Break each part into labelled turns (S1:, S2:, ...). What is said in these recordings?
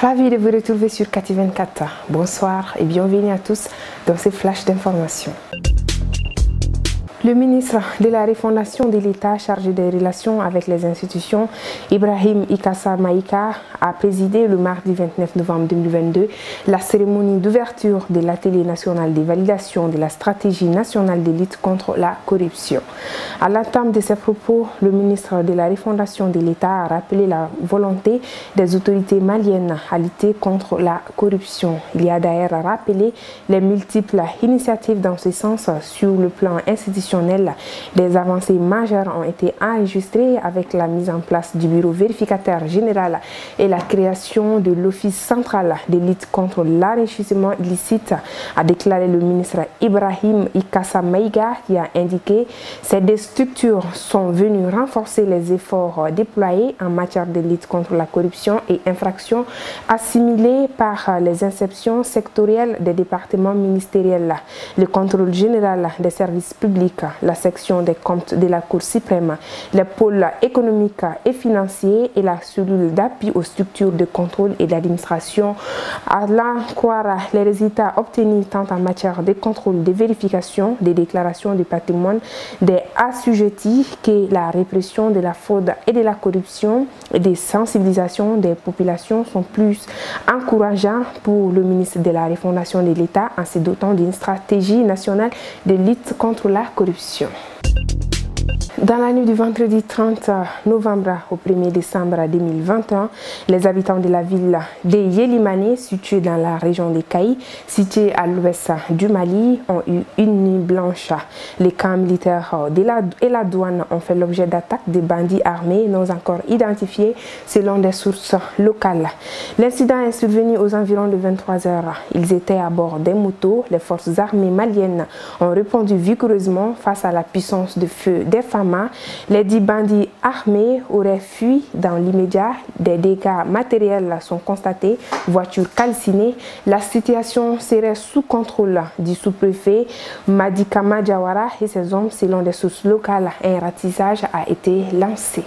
S1: Ravi de vous retrouver sur Kati 24. Bonsoir et bienvenue à tous dans ces flashs d'informations. Le ministre de la Refondation de l'État chargé des relations avec les institutions, Ibrahim Ikassa Maïga, a présidé le mardi 29 novembre 2022 la cérémonie d'ouverture de l'atelier national de validation de la stratégie nationale de lutte contre la corruption. À l'entame de ses propos, le ministre de la Refondation de l'État a rappelé la volonté des autorités maliennes à lutter contre la corruption. Il y a d'ailleurs rappelé les multiples initiatives dans ce sens sur le plan institutionnel. Des avancées majeures ont été enregistrées avec la mise en place du bureau vérificateur général et la création de l'Office central de lutte contre l'enrichissement illicite, a déclaré le ministre Ibrahim Ikassa Maïga, qui a indiqué que ces deux structures sont venues renforcer les efforts déployés en matière de lutte contre la corruption et infractions assimilées par les inceptions sectorielles des départements ministériels, le contrôle général des services publics, la section des comptes de la Cour suprême, les pôles économiques et financiers et la cellule d'appui aux structures de contrôle et d'administration. À l'en croire les résultats obtenus tant en matière de contrôle, de vérification, des déclarations de patrimoine, des assujettis que la répression de la fraude et de la corruption et des sensibilisations des populations sont plus encourageants pour le ministre de la Refondation de l'État en se dotant d'une stratégie nationale de lutte contre la corruption. Dans la nuit du vendredi 30 novembre au 1er décembre 2021, les habitants de la ville de Yélimani, située dans la région des Caï, située à l'ouest du Mali, ont eu une nuit blanche. Les camps militaires et la douane ont fait l'objet d'attaques de bandits armés non encore identifiés selon des sources locales. L'incident est survenu aux environs de 23 h. Ils étaient à bord des motos. Les forces armées maliennes ont répondu vigoureusement face à la puissance de feu des femmes. Les 10 bandits armés auraient fui dans l'immédiat. Des dégâts matériels sont constatés, voitures calcinées. La situation serait sous contrôle du sous-préfet Madikama Diawara et ses hommes. Selon des sources locales, un ratissage a été lancé.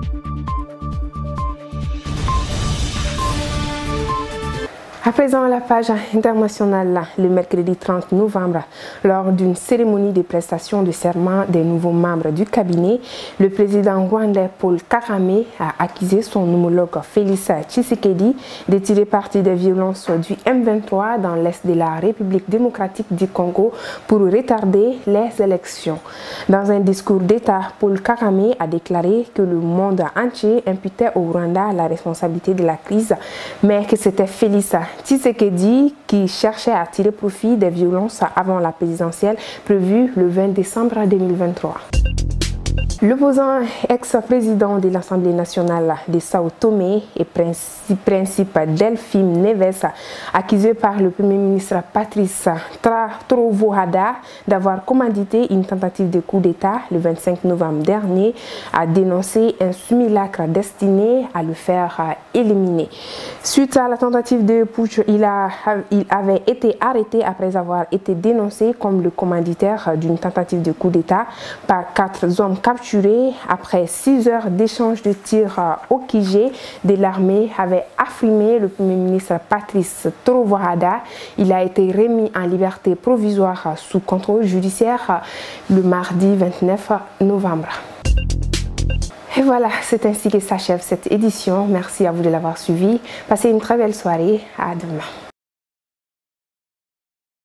S1: À présent, la page internationale, le mercredi 30 novembre, lors d'une cérémonie de prestation de serment des nouveaux membres du cabinet, le président rwandais Paul Kagame a accusé son homologue Félix Tshisekedi de tirer parti des violences du M23 dans l'est de la République démocratique du Congo pour retarder les élections. Dans un discours d'État, Paul Kagame a déclaré que le monde entier imputait au Rwanda la responsabilité de la crise, mais que c'était Félix Tshisekedi qui cherchait à tirer profit des violences avant la présidentielle prévue le 20 décembre 2023. L'opposant ex-président de l'Assemblée nationale de Sao Tomé et Principe Delphine Neves, accusé par le Premier ministre Patrice Trovoada d'avoir commandité une tentative de coup d'État le 25 novembre dernier, a dénoncé un simulacre destiné à le faire éliminer. Suite à la tentative de putsch, il avait été arrêté après avoir été dénoncé comme le commanditaire d'une tentative de coup d'État par 4 hommes capturés après 6 heures d'échange de tirs au QG de l'armée, avait affirmé le Premier ministre Patrice Trovoada. Il a été remis en liberté provisoire sous contrôle judiciaire le mardi 29 novembre. Et voilà, c'est ainsi que s'achève cette édition. Merci à vous de l'avoir suivi. Passez une très belle soirée. À demain.